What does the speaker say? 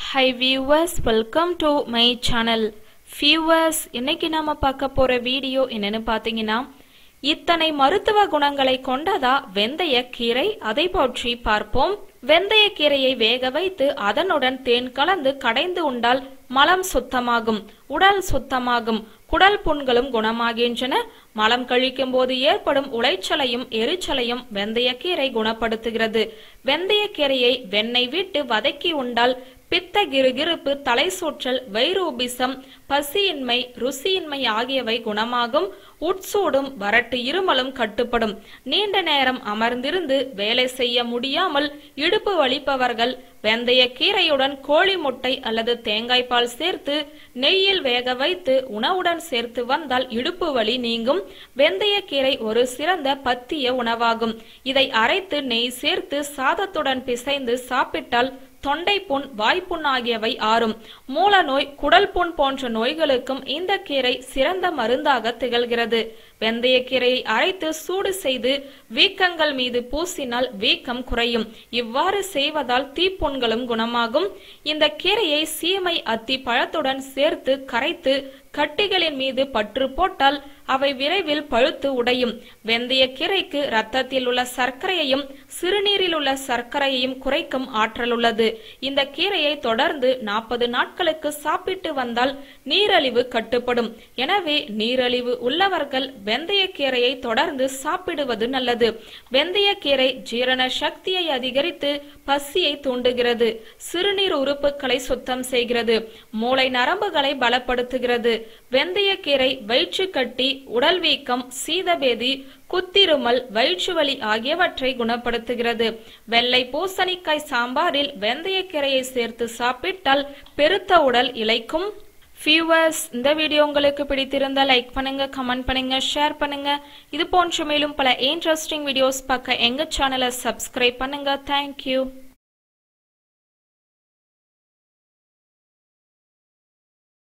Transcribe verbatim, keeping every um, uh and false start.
Hi viewers, welcome to my channel. Viewers, இன்னைக்கு நாம பார்க்க போற வீடியோ என்னன்னு பாத்தீங்கன்னா, இத்தனை மருத்துவ குணங்களை கொண்டதா வெந்தய கீரை, அதை பற்றி பார்ப்போம். வெந்தய கீரையை வேக வைத்து அதனுடன் தேன் கலந்து கடைந்து உண்டால் மலம் சுத்தமாகும், உடல் சுத்தமாகும், குடல் புண்களும் குணமாகின்றன. மலம் கழிக்கும் போது ஏற்படும் உளைச்சலையும் எரிச்சலையும் வெந்தய கீரை குணப்படுத்துகிறது. வெந்தய கீரையை வெண்ணெய் விட்டு வதக்கி உண்டால் பித்த கிருகிருப்பு, தலை சுற்றல், வயிறு உபிசம், பசியின்மை, ருசியின்மை ஆகியவை குணமாகும். உட்சூடும் வறட்டு இருமலும் கட்டுப்படும். நீண்ட நேரம் அமர்ந்திருந்து வேலை செய்ய முடியாமல் இடுப்பு வலிப்பவர்கள் வெந்தய கீரையுடன் கோழி முட்டை அல்லது தேங்காய் பால் சேர்த்து நெய்யில் வேக வைத்து உணவுடன் சேர்த்து வந்தால் இடுப்பு வலி நீங்கும். வெந்தய கீரை ஒரு சிறந்த பத்திய உணவாகும். இதை அரைத்து நெய் சேர்த்து சாதத்துடன் பிசைந்து சாப்பிட்டால் தொண்டை புண், வாய்ப்புண் ஆகியவை ஆறும். மூல நோய், குடல் புண் போன்ற நோய்களுக்கும் இந்த கீரை சிறந்த மருந்தாக திகழ்கிறது. வெந்தய கீரையை அரைத்து சூடு செய்து வீக்கங்கள் மீது பூசினால் வீக்கம் குறையும். இவ்வாறு செய்வதால் தீப்புண்களும் குணமாகும். இந்த கீரையை சீமை அத்தி பழத்துடன் சேர்த்து கரைத்து கட்டிகளின் மீது பற்று போட்டால் அவை விரைவில் பழுத்து உடையும். வெந்தய கீரைக்கு இரத்தத்தில் உள்ள சர்க்கரையையும் சிறுநீரில் உள்ள சர்க்கரையையும் குறைக்கும் ஆற்றல் உள்ளது. இந்த கீரையை தொடர்ந்து நாற்பது நாட்களுக்கு சாப்பிட்டு வந்தால் நீரழிவு கட்டுப்படும். எனவே நீரழிவு உள்ளவர்கள் வெந்தய கீரையை தொடர்ந்து சாப்பிடுவது நல்லது. வெந்தய கீரை ஜீரண சக்தியை அதிகரித்து பசியை தூண்டுகிறது. சிறுநீர் உறுப்புகளை சுத்தம் செய்கிறது. மூளை நரம்புகளை பலப்படுத்துகிறது. வெந்தய கீரை வயிற்று கட்டி, உடல் வீக்கம், சீதபேதி, குத்திருமல், வயிற்று வலி ஆகியவற்றை குணப்படுத்துகிறது. வெள்ளை பூசணிக்காய் சாம்பாரில் வெந்தய கீரையை சேர்த்து சாப்பிட்டால் பெருத்த உடல் இளைக்கும். வியூவர்ஸ், இந்த வீடியோ உங்களுக்கு பிடித்திருந்தா லைக் பண்ணுங்க, கமெண்ட் பண்ணுங்க, ஷேர் பண்ணுங்க. இது போன்ற மேலும் பல இன்ட்ரெஸ்டிங் வீடியோஸ் பார்க்க எங்க சேனலை சப்ஸ்கிரைப் பண்ணுங்க. தேங்க்யூ.